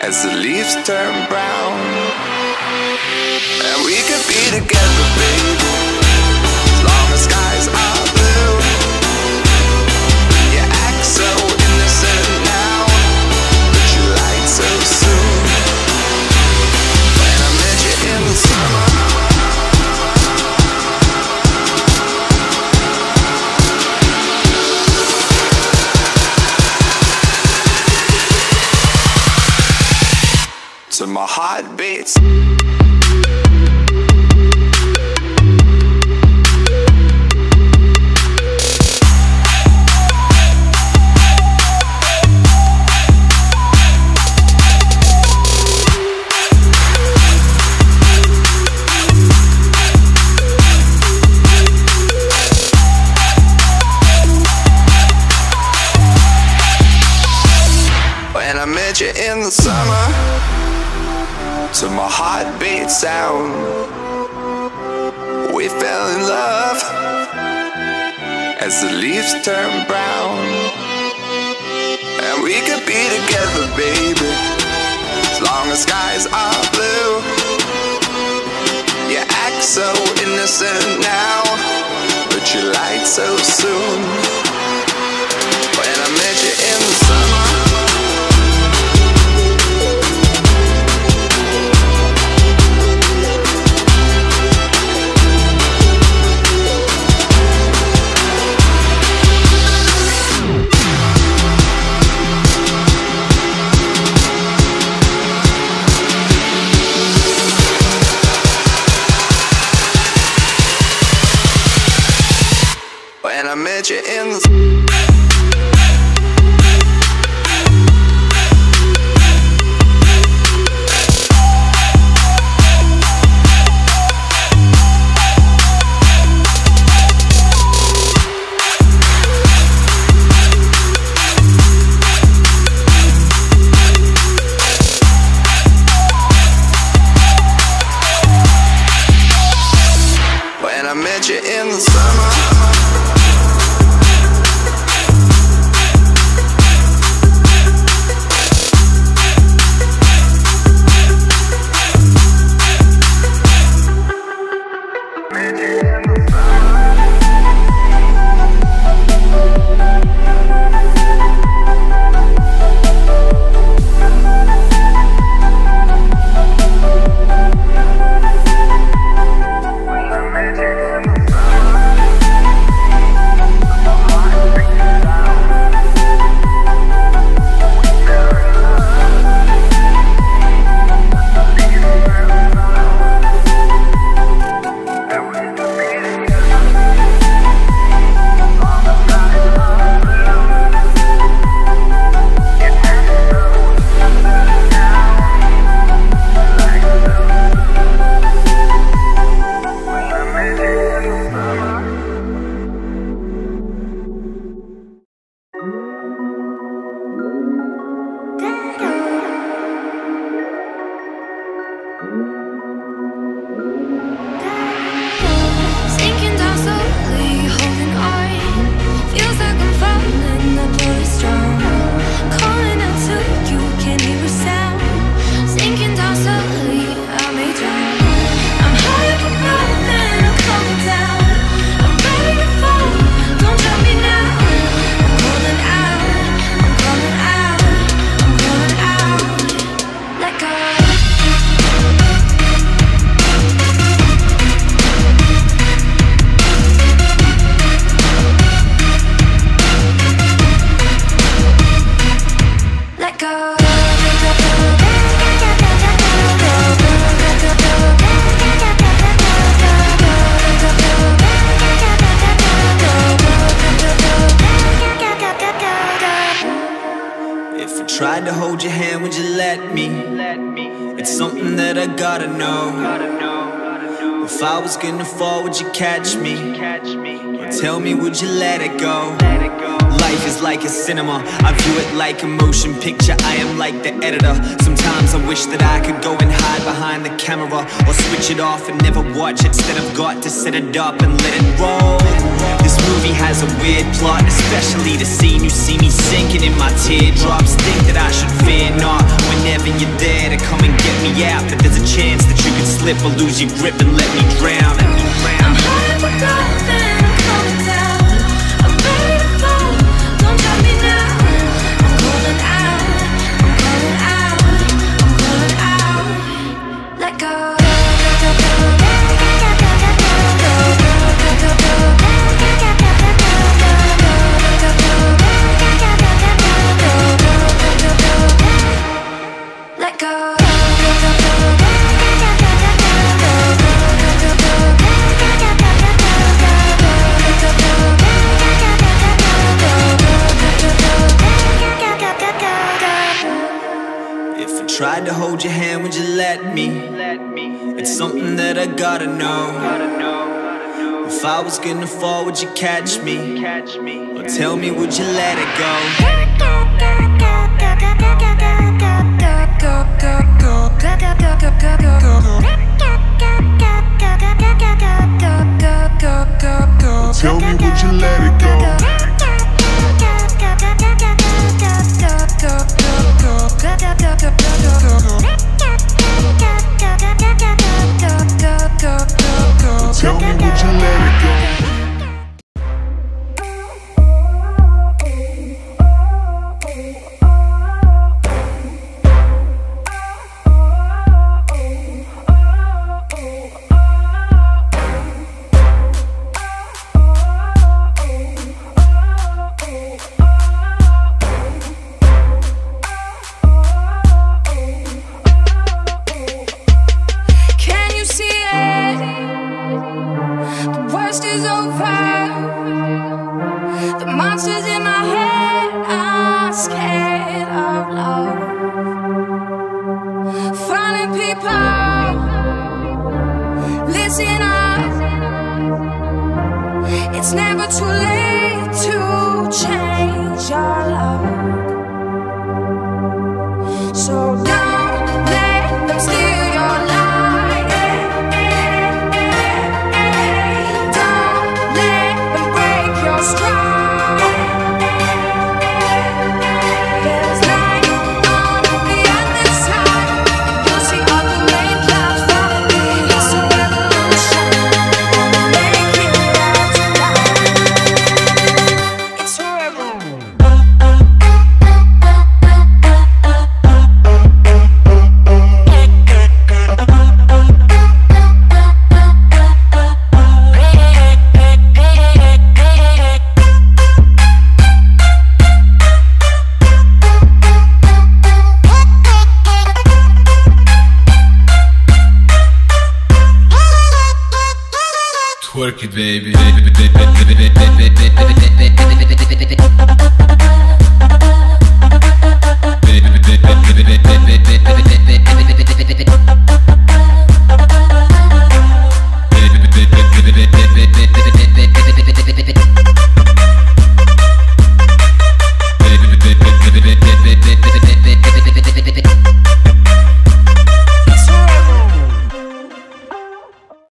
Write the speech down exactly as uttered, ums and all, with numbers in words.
as the leaves turn brown. And we could be together, baby, as long as skies are blue. You act so innocent now, but you lied so soon. When I met you in the summer, so my heart beats. When I met you in the summer, to my heartbeat sound, we fell in love as the leaves turn brown. And we could be together, baby, as long as skies are blue. You act so innocent now, but you lied so soon. When I met you in the summer, when I met you in the when I met you in the summer. Tried to hold your hand, would you let me? It's something that I gotta know. If I was gonna fall, would you catch me? Or tell me, would you let it go? Life is like a cinema, I view it like a motion picture. I am like the editor. Sometimes I wish that I could go and hide behind the camera, or switch it off and never watch it. Instead I've got to set it up and let it roll. This movie has a weird plot, especially the scene you see me sinking in my teardrops. Think that I should fear not whenever you're there. slip or lose your grip and let me drown. Let me drown. I'm high for gold and I'm coming down. I'm ready to fall, don't drop me now. I'm calling out, I'm calling out, I'm calling out. Let go. Let go. If I tried to hold your hand, would you let me? It's something that I gotta know. If I was gonna fall, would you catch me? Or tell me, would you let it go? Tell me, would you let it go? Tell me, would you let it go? Can you see it? The worst is over. The monsters in my head are scared of love. Falling people, listen up. It's never too late to change your love. So don't let them steal your light. Don't let them break your stride. There's light on the other side. You'll see all the rain clouds falling. It's a revolution. Make it right tonight. It's a revolution. Twerk it, baby. Baby,